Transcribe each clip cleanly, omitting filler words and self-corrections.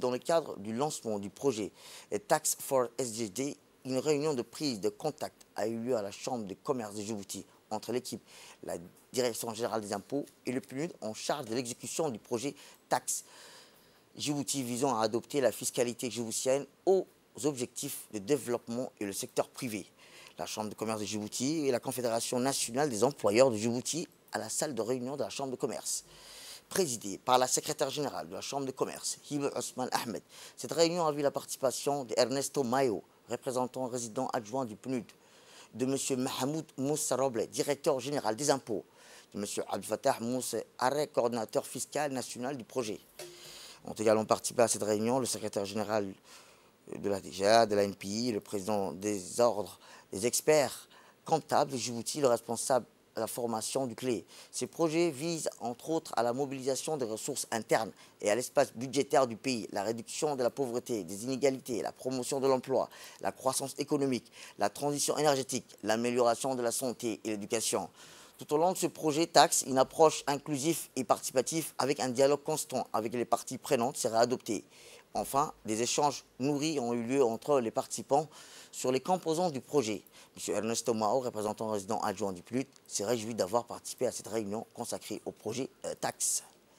dans le cadre du lancement du projet Tax for SDG, une réunion de prise de contact a eu lieu à la Chambre de commerce de Djibouti entre l'équipe, la Direction générale des impôts et le PNUD en charge de l'exécution du projet Tax Djibouti visant à adopter la fiscalité djiboutienne aux objectifs de développement et le secteur privé. La Chambre de commerce de Djibouti et la Confédération nationale des employeurs de Djibouti à la salle de réunion de la Chambre de commerce. Présidée par la secrétaire générale de la Chambre de commerce, Hiba Osman Ahmed, cette réunion a vu la participation d'Ernesto Mayo, représentant résident adjoint du PNUD, de M. Mahmoud Moussa Roble, directeur général des impôts, de M. Abdel Fattah Moussa Arré, coordinateur fiscal national du projet. Ont également participé à cette réunion le secrétaire général de la DGA, de la NPI, le président des ordres, des experts comptables de Djibouti, le responsable de la formation du CLE. Ces projets visent entre autres à la mobilisation des ressources internes et à l'espace budgétaire du pays, la réduction de la pauvreté, des inégalités, la promotion de l'emploi, la croissance économique, la transition énergétique, l'amélioration de la santé et l'éducation. Tout au long de ce projet Tax, une approche inclusive et participative avec un dialogue constant avec les parties prenantes sera adoptée. Enfin, des échanges nourris ont eu lieu entre les participants sur les composants du projet. M. Ernesto Mao, représentant résident adjoint du PNUD, s'est réjoui d'avoir participé à cette réunion consacrée au projet Tax.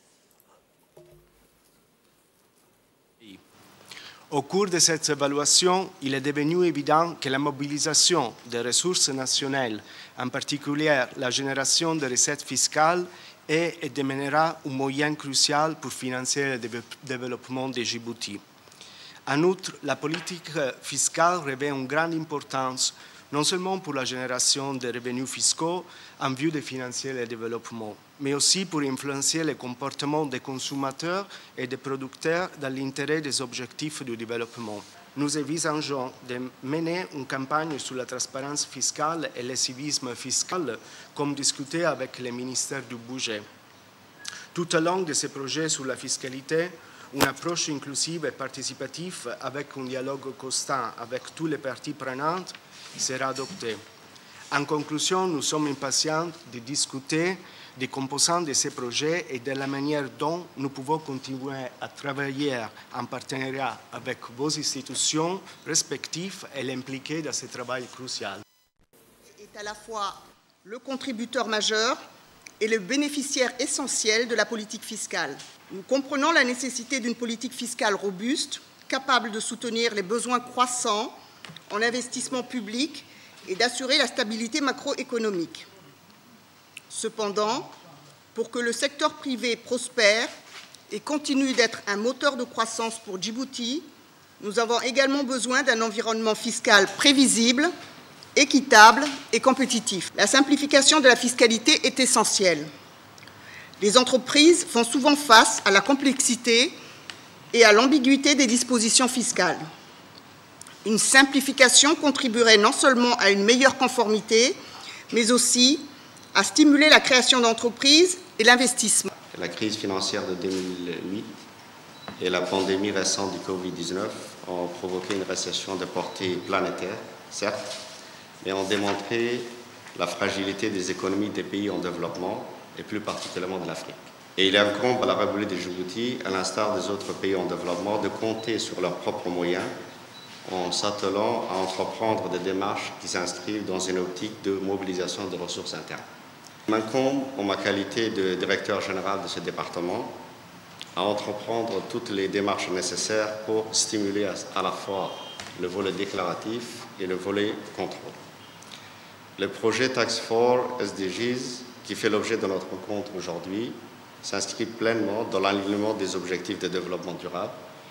Au cours de cette évaluation, il est devenu évident que la mobilisation des ressources nationales, en particulier la génération de recettes fiscales, est et demeurera un moyen crucial pour financer le développement de Djibouti. En outre, la politique fiscale revêt une grande importance, non seulement pour la génération de revenus fiscaux en vue de financer le développement, mais aussi pour influencer le comportement des consommateurs et des producteurs dans l'intérêt des objectifs du développement. Nous envisageons de mener une campagne sur la transparence fiscale et le civisme fiscal, comme discuté avec le ministère du Budget. Tout au long de ces projets sur la fiscalité, une approche inclusive et participative avec un dialogue constant avec toutes les parties prenantes sera adoptée. En conclusion, nous sommes impatients de discuter des composants de ces projets et de la manière dont nous pouvons continuer à travailler en partenariat avec vos institutions respectives et l'impliquer dans ce travail crucial. Est à la fois le contributeur majeur et le bénéficiaire essentiel de la politique fiscale. Nous comprenons la nécessité d'une politique fiscale robuste, capable de soutenir les besoins croissants en investissement public et d'assurer la stabilité macroéconomique. Cependant, pour que le secteur privé prospère et continue d'être un moteur de croissance pour Djibouti, nous avons également besoin d'un environnement fiscal prévisible, équitable et compétitif. La simplification de la fiscalité est essentielle. Les entreprises font souvent face à la complexité et à l'ambiguïté des dispositions fiscales. Une simplification contribuerait non seulement à une meilleure conformité, mais aussi à stimuler la création d'entreprises et l'investissement. La crise financière de 2008 et la pandémie récente du Covid-19 ont provoqué une récession de portée planétaire, certes, mais ont démontré la fragilité des économies des pays en développement, et plus particulièrement de l'Afrique. Et il incombe à la République de Djibouti, à l'instar des autres pays en développement, de compter sur leurs propres moyens en s'attelant à entreprendre des démarches qui s'inscrivent dans une optique de mobilisation de ressources internes. Il m'incombe, en ma qualité de directeur général de ce département, à entreprendre toutes les démarches nécessaires pour stimuler à la fois le volet déclaratif et le volet contrôle. Le projet Tax for SDGs, qui fait l'objet de notre rencontre aujourd'hui, s'inscrit pleinement dans l'alignement des objectifs de développement durable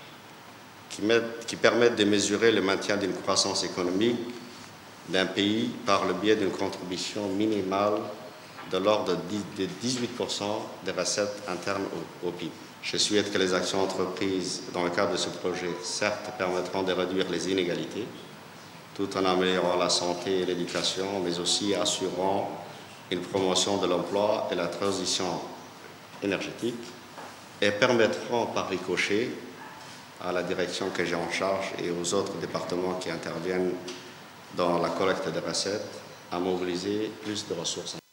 qui permettent de mesurer le maintien d'une croissance économique d'un pays par le biais d'une contribution minimale de l'ordre de 18% des recettes internes au PIB. Je souhaite que les actions entreprises dans le cadre de ce projet, certes, permettront de réduire les inégalités, tout en améliorant la santé et l'éducation, mais aussi assurant une promotion de l'emploi et la transition énergétique, et permettront par ricochet à la direction que j'ai en charge et aux autres départements qui interviennent dans la collecte des recettes à mobiliser plus de ressources.